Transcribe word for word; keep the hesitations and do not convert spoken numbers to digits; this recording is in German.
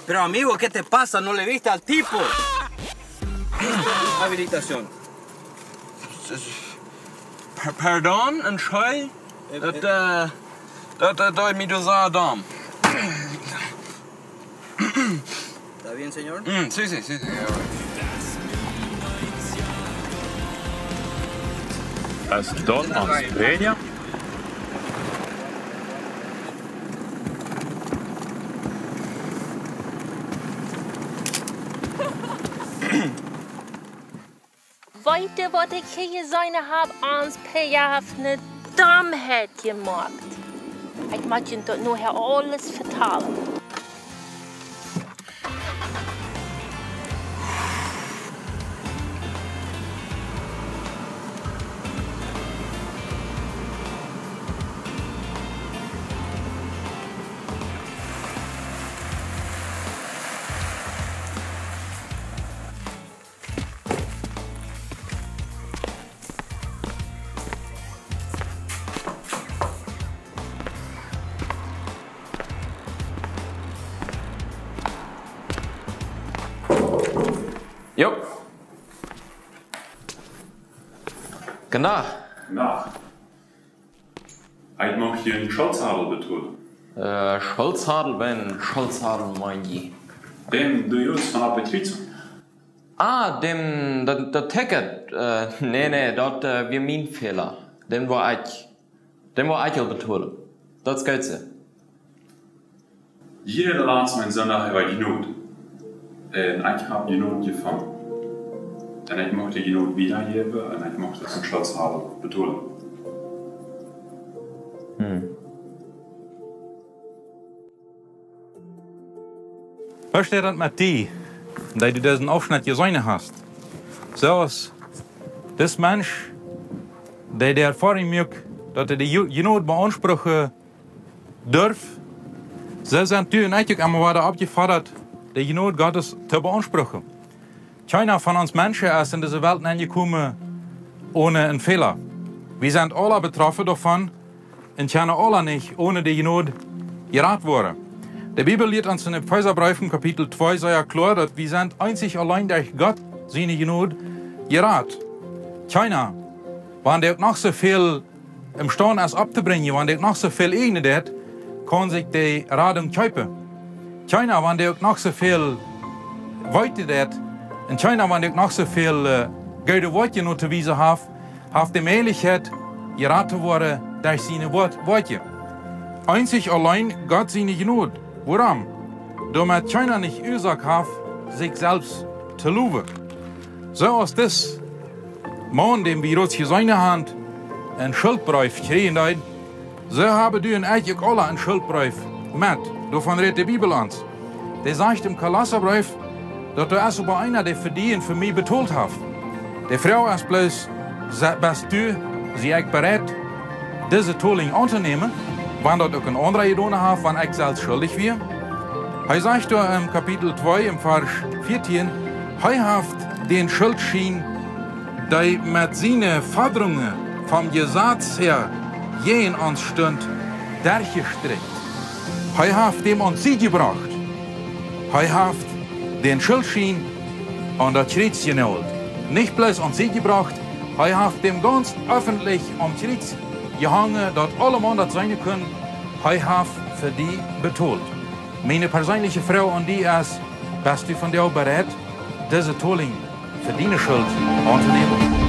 Pero amigo, ¿qué te pasa? ¿No le viste al tipo? Habilitación. Pardon, entschuldigung? Dat, uh, dat, dat, dat me dus Adam. ¿Está bien, señor? Mm, sí, sí, sí, sí. Als dort ans Peña? Weet je wat ik hier gezien heb? Ans Peja heeft een domheid gemaakt. Ik moet je dat nu alles vertellen. Jo. Genau. Nach. Ich möchte einen Scholzadel betonen. Äh, Scholzadel, wenn Scholzadel mein je. Dem du Jungs von Appetito. Ah, dem, der, der Ticket. Äh, nee, nee, dort, äh, wir mein Fehler. Den war ich. Den war ich betonen. Das geht so. Jeder laatst mijn zondag war die Not. En ich habe die Not gefangen. Und ich möchte die Not wiedergeben und ich möchte das im Scholzadel betonen. Hm. Was steht das mit dir, dass du diesen Aufschnitt gesehen hast? So ist das Mensch, der die Erfahrung macht, dass er die Not beanspruchen darf, so sind du und ich einmal wieder abgefordert, die Not Gottes zu beanspruchen. Keiner von uns Menschen ist in diese Welt angekommen ohne einen Fehler. Wir sind alle betroffen davon und können alle nicht ohne die Not gerettet worden. Die Bibel lehrt uns in dem Epheserbrief in Kapitel zwei sehr klar, dass wir sind einzig allein durch Gott seine Not gerettet. Keiner, wenn der noch so viel imstande ist abzubringen, wenn der noch so viel eignet hat, kann sich die Rettung kaufen. Keiner, wenn der noch so viel weiter hat, und keiner, wenn der noch so viel äh, gute Worte noch zu wiesen hat, hat die Möglichkeit, gerettet worden durch seine Worte. Einzig allein Gott seine Not. Warum? Damit keiner nicht Ursache hat, sich selbst zu loben. So ist das Mann, dem wir uns gesehen haben, einen Schuldbrief kriegen, so haben du und ich auch alle einen Schuldbrief mit. Davon redet die Bibel uns. Der sagt im Kolosserbrief, dass du erst über einer, der für die und für mich betont hat. Die Frau ist bloß, bist du, sie ist bereit, diese Tolling anzunehmen, wenn das auch ein anderer getan hat, wenn ich selbst schuldig wäre. Er sagt da im Kapitel zwei, im Vers vierzehn, er hat den Schuldschein, der mit seinen Forderungen vom Gesetz her jeden uns stund, durchgestrickt. Er hat dem uns sie gebracht. Er hat den Schuldschein an das Kreuz genäht. Nicht bloß uns sie gebracht, er hat dem ganz öffentlich am Kreuz gehangen, dass alle Mann das sein können. Er hat für die betont. Meine persönliche Frau an die ist, bist du von dir bereit, diese Tolling für deine Schuld anzunehmen?